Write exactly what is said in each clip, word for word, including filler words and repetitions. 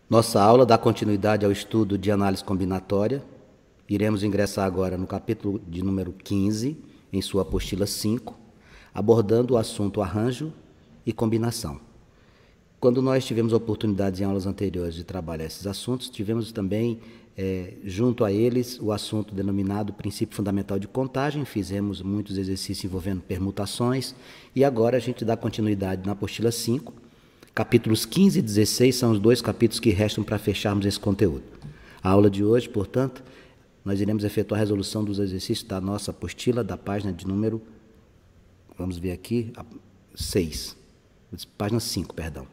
Nossa aula dá continuidade ao estudo de análise combinatória. Iremos ingressar agora no capítulo de número quinze, em sua apostila cinco, abordando o assunto arranjo e combinação. Quando nós tivemos oportunidades em aulas anteriores de trabalhar esses assuntos, tivemos também, é, junto a eles, o assunto denominado princípio fundamental de contagem, fizemos muitos exercícios envolvendo permutações, e agora a gente dá continuidade na apostila cinco. Capítulos quinze e dezesseis são os dois capítulos que restam para fecharmos esse conteúdo. A aula de hoje, portanto, nós iremos efetuar a resolução dos exercícios da nossa apostila, da página de número, vamos ver aqui, seis, página cinco, perdão.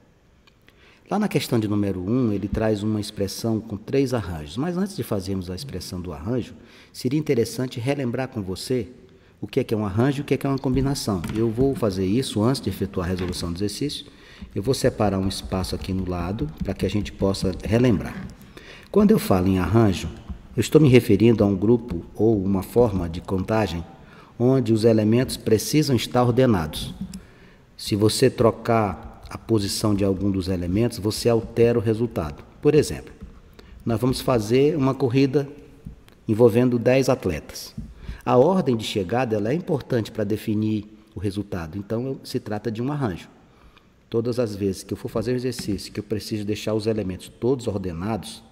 Lá na questão de número um, ele traz uma expressão com três arranjos, mas antes de fazermos a expressão do arranjo, seria interessante relembrar com você o que é, que é um arranjo e o que é, que é uma combinação. Eu vou fazer isso antes de efetuar a resolução do exercício. Eu vou separar um espaço aqui no lado para que a gente possa relembrar. Quando eu falo em arranjo, eu estou me referindo a um grupo ou uma forma de contagem onde os elementos precisam estar ordenados. Se você trocar a posição de algum dos elementos, você altera o resultado. Por exemplo, nós vamos fazer uma corrida envolvendo dez atletas. A ordem de chegada ela é importante para definir o resultado, então se trata de um arranjo. Todas as vezes que eu for fazer um exercício que eu preciso deixar os elementos todos ordenados,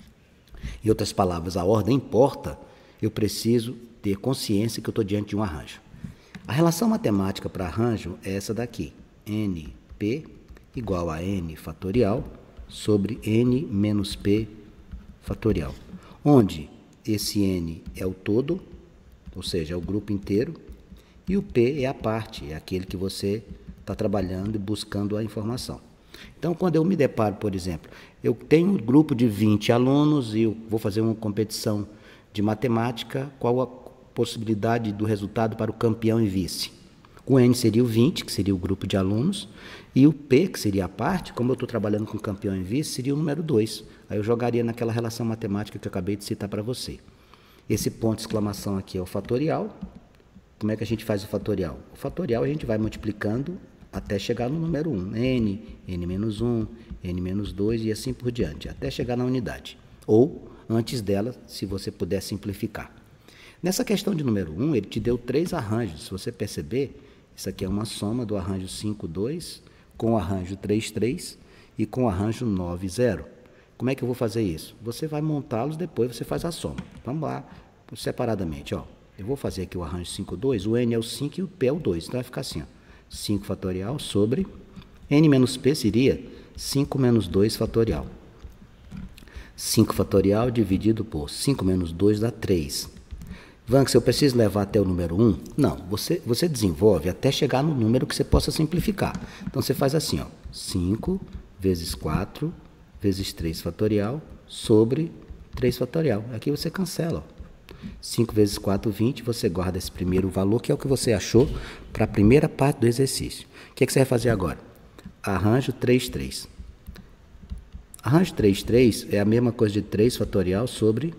em outras palavras, a ordem importa, eu preciso ter consciência que eu estou diante de um arranjo. A relação matemática para arranjo é essa daqui, N P igual a N fatorial sobre N menos P fatorial, onde esse N é o todo, ou seja, é o grupo inteiro, e o P é a parte, é aquele que você está trabalhando e buscando a informação. Então, quando eu me deparo, por exemplo, eu tenho um grupo de vinte alunos e eu vou fazer uma competição de matemática, qual a possibilidade do resultado para o campeão e vice? O N seria o vinte, que seria o grupo de alunos, e o P, que seria a parte, como eu estou trabalhando com campeão e vice, seria o número dois. Aí eu jogaria naquela relação matemática que eu acabei de citar para você. Esse ponto de exclamação aqui é o fatorial. Como é que a gente faz o fatorial? O fatorial a gente vai multiplicando até chegar no número um. N, N menos um, N menos dois e assim por diante, até chegar na unidade. Ou, antes dela, se você puder simplificar. Nessa questão de número um, ele te deu três arranjos. Se você perceber, isso aqui é uma soma do arranjo cinco, dois, com o arranjo três, três e com o arranjo nove, zero. Como é que eu vou fazer isso? Você vai montá-los, depois você faz a soma. Vamos lá, separadamente. Ó. Eu vou fazer aqui o arranjo cinco, dois, o N é o cinco e o P é o dois. Então vai ficar assim, ó, cinco fatorial sobre N menos P seria cinco menos dois fatorial. cinco fatorial dividido por cinco menos dois dá três. Vanks, eu preciso levar até o número um? Não, você, você desenvolve até chegar no número que você possa simplificar. Então, você faz assim, ó, cinco vezes quatro vezes três fatorial sobre três fatorial. Aqui você cancela. Ó. cinco vezes quatro, vinte, você guarda esse primeiro valor, que é o que você achou para a primeira parte do exercício. O que, é que você vai fazer agora? Arranjo três, três. Arranjo três, três é a mesma coisa de três fatorial sobre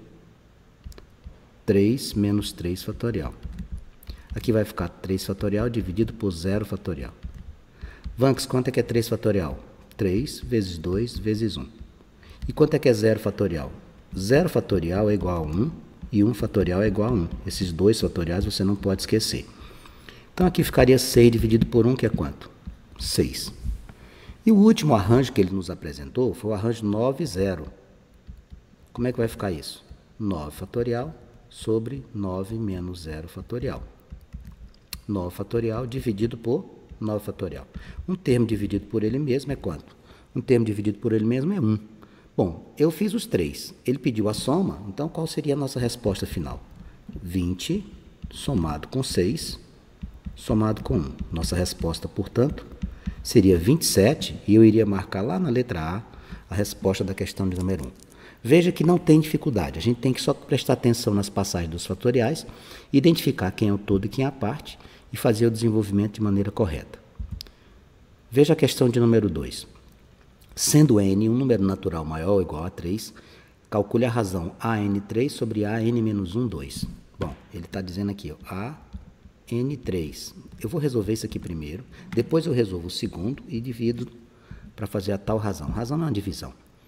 três menos três fatorial. Aqui vai ficar três fatorial dividido por zero fatorial. Vanks, quanto é que é três fatorial? três vezes dois vezes um. E quanto é que é zero fatorial? zero fatorial é igual a um e um fatorial é igual a um. Esses dois fatoriais você não pode esquecer. Então aqui ficaria seis dividido por um, que é quanto? seis. E o último arranjo que ele nos apresentou foi o arranjo nove, zero. Como é que vai ficar isso? nove fatorial sobre nove menos zero fatorial. nove fatorial dividido por nove fatorial. Um termo dividido por ele mesmo é quanto? Um termo dividido por ele mesmo é um. Bom, eu fiz os três. Ele pediu a soma, então qual seria a nossa resposta final? vinte somado com seis, somado com um. Nossa resposta, portanto, seria vinte e sete, e eu iria marcar lá na letra A a resposta da questão de número um. Veja que não tem dificuldade, a gente tem que só prestar atenção nas passagens dos fatoriais, identificar quem é o todo e quem é a parte e fazer o desenvolvimento de maneira correta. Veja a questão de número dois. Sendo n um número natural maior ou igual a três, calcule a razão A N três sobre A N menos um, dois. Bom, ele está dizendo aqui, ó, A N três. Eu vou resolver isso aqui primeiro, depois eu resolvo o segundo e divido para fazer a tal razão. Razão não é uma divisão.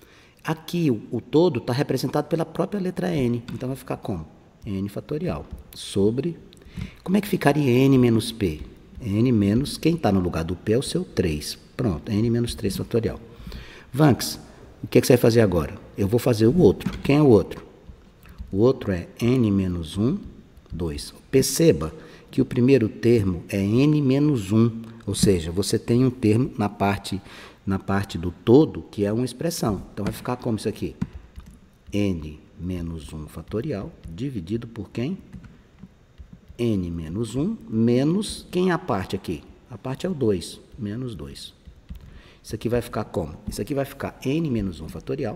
Aqui, o, o todo está representado pela própria letra N. Então, vai ficar como? N fatorial sobre... Como é que ficaria N menos P? N menos... Quem está no lugar do P é o seu três. Pronto, N menos três fatorial. Vanks, o que, é que você vai fazer agora? Eu vou fazer o outro. Quem é o outro? O outro é N menos um, dois. Perceba que o primeiro termo é N menos um. Ou seja, você tem um termo na parte, na parte do todo que é uma expressão. Então, vai ficar como isso aqui? N menos um fatorial dividido por quem? N menos um menos... Quem é a parte aqui? A parte é o dois, menos dois. Isso aqui vai ficar como? Isso aqui vai ficar N menos um fatorial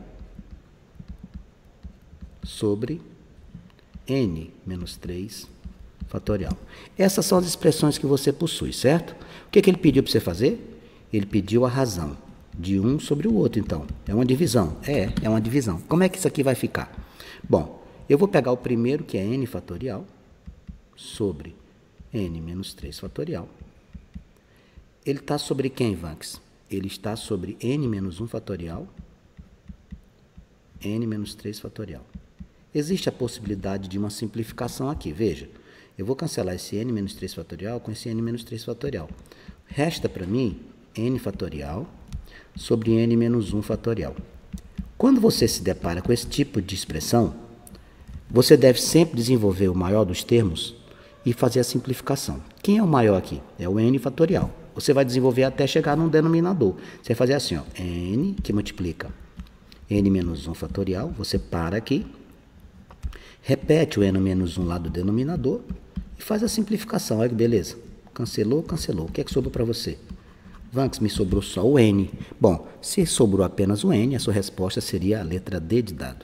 sobre N menos três fatorial. Essas são as expressões que você possui, certo? O que, que ele pediu para você fazer? Ele pediu a razão de um sobre o outro, então. É uma divisão? É, é uma divisão. Como é que isso aqui vai ficar? Bom, eu vou pegar o primeiro, que é N fatorial, sobre N menos três fatorial. Ele está sobre quem, Vanks? Ele está sobre N menos um fatorial, N menos três fatorial. Existe a possibilidade de uma simplificação aqui. Veja, eu vou cancelar esse N menos três fatorial com esse N menos três fatorial. Resta para mim N fatorial sobre N menos um fatorial. Quando você se depara com esse tipo de expressão, você deve sempre desenvolver o maior dos termos e fazer a simplificação. Quem é o maior aqui? É o N fatorial. Você vai desenvolver até chegar num denominador. Você vai fazer assim, ó, N, que multiplica N menos um fatorial, você para aqui, repete o N menos um lá do denominador e faz a simplificação. Olha que beleza. Cancelou, cancelou. O que é que sobrou para você? Vanks, me sobrou só o N. Bom, se sobrou apenas o N, a sua resposta seria a letra D de dado.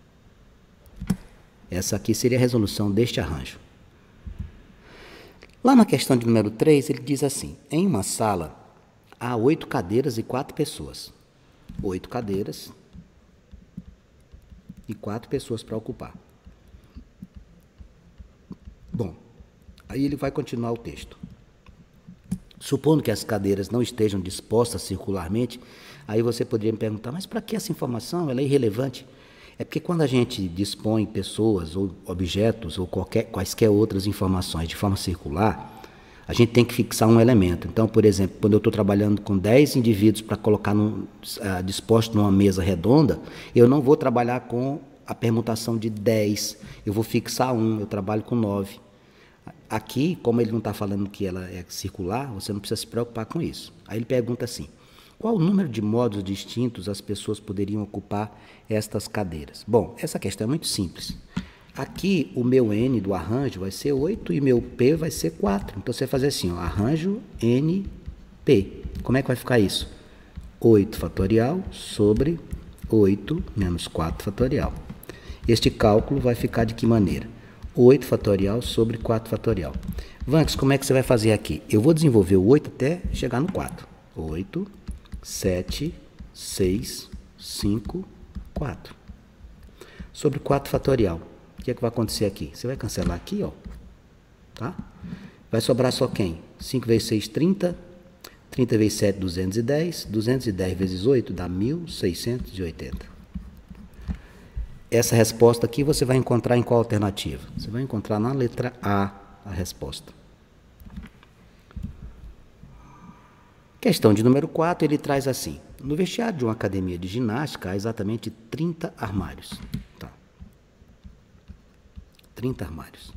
Essa aqui seria a resolução deste arranjo. Lá na questão de número três, ele diz assim, em uma sala há oito cadeiras e quatro pessoas. Oito cadeiras e quatro pessoas para ocupar. Bom, aí ele vai continuar o texto. Supondo que as cadeiras não estejam dispostas circularmente, aí você poderia me perguntar, mas para que essa informação? Ela é irrelevante. É porque quando a gente dispõe pessoas ou objetos ou qualquer, quaisquer outras informações de forma circular, a gente tem que fixar um elemento. Então, por exemplo, quando eu estou trabalhando com dez indivíduos para colocar num, uh, disposto numa mesa redonda, eu não vou trabalhar com a permutação de dez, eu vou fixar um, eu trabalho com nove. Aqui, como ele não está falando que ela é circular, você não precisa se preocupar com isso. Aí ele pergunta assim, qual o número de modos distintos as pessoas poderiam ocupar estas cadeiras? Bom, essa questão é muito simples. Aqui, o meu N do arranjo vai ser oito e meu P vai ser quatro. Então, você vai fazer assim, ó, arranjo N P. Como é que vai ficar isso? oito fatorial sobre oito menos quatro fatorial. Este cálculo vai ficar de que maneira? oito fatorial sobre quatro fatorial. Vanks, como é que você vai fazer aqui? Eu vou desenvolver o oito até chegar no quatro. oito, sete, seis, cinco, quatro. Sobre quatro fatorial. O que é que vai acontecer aqui? Você vai cancelar aqui, ó. Tá? Vai sobrar só quem? cinco vezes seis, trinta. trinta vezes sete, duzentos e dez. duzentos e dez vezes oito dá mil seiscentos e oitenta. Essa resposta aqui você vai encontrar em qual alternativa? Você vai encontrar na letra A a resposta. Questão de número quatro, ele traz assim. No vestiário de uma academia de ginástica há exatamente trinta armários. Tá. trinta armários.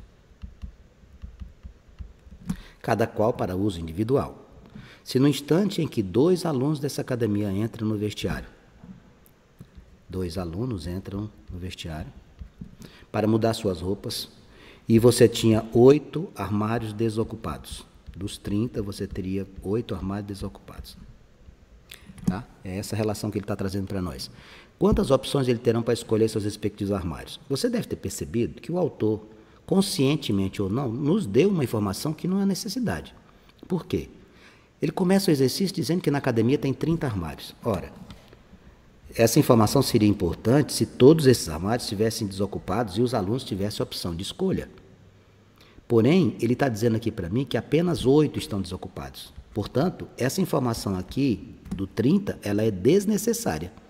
Cada qual para uso individual. Se no instante em que dois alunos dessa academia entram no vestiário, dois alunos entram no vestiário para mudar suas roupas e você tinha oito armários desocupados. Dos trinta, você teria oito armários desocupados. Tá? É essa relação que ele está trazendo para nós. Quantas opções ele terão para escolher seus respectivos armários? Você deve ter percebido que o autor, conscientemente ou não, nos deu uma informação que não é necessidade. Por quê? Ele começa o exercício dizendo que na academia tem trinta armários. Ora, essa informação seria importante se todos esses armários estivessem desocupados e os alunos tivessem a opção de escolha. Porém, ele está dizendo aqui para mim que apenas oito estão desocupados. Portanto, essa informação aqui, do trinta, ela é desnecessária.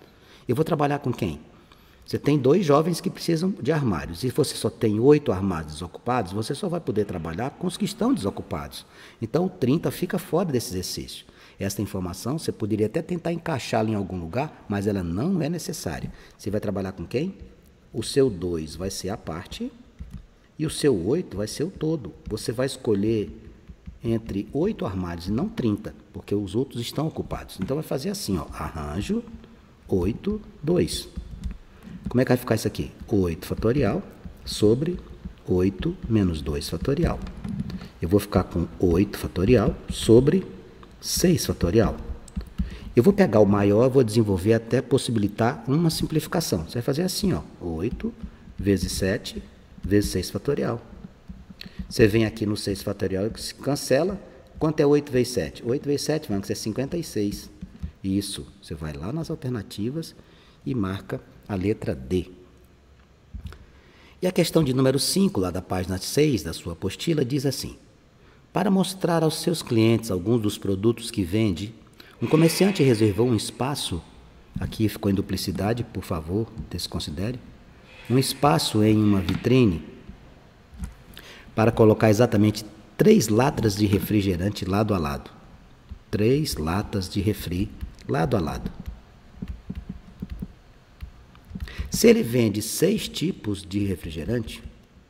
Eu vou trabalhar com quem? Você tem dois jovens que precisam de armários. E você só tem oito armários desocupados, você só vai poder trabalhar com os que estão desocupados. Então, o trinta fica fora desse exercício. Esta informação você poderia até tentar encaixá-la em algum lugar, mas ela não é necessária. Você vai trabalhar com quem? O seu dois vai ser a parte e o seu oito vai ser o todo. Você vai escolher entre oito armários e não trinta, porque os outros estão ocupados. Então, vai fazer assim, ó, arranjo, oito, dois. Como é que vai ficar isso aqui? oito fatorial sobre oito menos dois fatorial. Eu vou ficar com oito fatorial sobre seis fatorial. Eu vou pegar o maior, vou desenvolver até possibilitar uma simplificação. Você vai fazer assim, ó, oito vezes sete vezes seis fatorial. Você vem aqui no seis fatorial e se cancela. Quanto é oito vezes sete? oito vezes sete vai ser cinquenta e seis. Isso, você vai lá nas alternativas e marca a letra D. E a questão de número cinco, lá da página seis da sua apostila, diz assim: para mostrar aos seus clientes alguns dos produtos que vende, um comerciante reservou um espaço, aqui ficou em duplicidade, por favor, desconsidere, um espaço em uma vitrine para colocar exatamente três latas de refrigerante lado a lado. Três latas de refri lado a lado. Se ele vende seis tipos de refrigerante,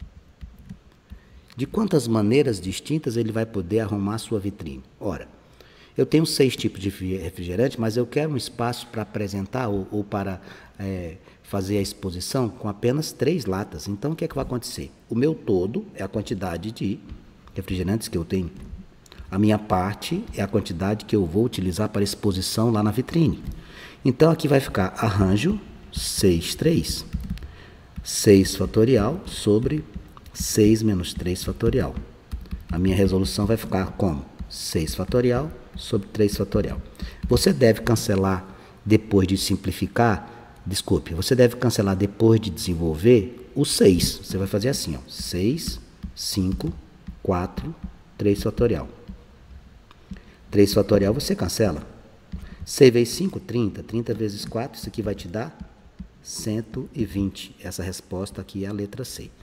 de quantas maneiras distintas ele vai poder arrumar sua vitrine? Ora, eu tenho seis tipos de refrigerante, mas eu quero um espaço para apresentar ou, ou para é, fazer a exposição com apenas três latas. Então, o que é que vai acontecer? O meu todo é a quantidade de refrigerantes que eu tenho. A minha parte é a quantidade que eu vou utilizar para exposição lá na vitrine. Então, aqui vai ficar arranjo seis, três. seis fatorial sobre seis menos três fatorial. A minha resolução vai ficar como? seis fatorial sobre três fatorial. Você deve cancelar depois de simplificar, desculpe, você deve cancelar depois de desenvolver o seis. Você vai fazer assim, ó, seis, cinco, quatro, três fatorial. três fatorial você cancela. seis vezes cinco, trinta. trinta vezes quatro, isso aqui vai te dar cento e vinte. Essa resposta aqui é a letra C.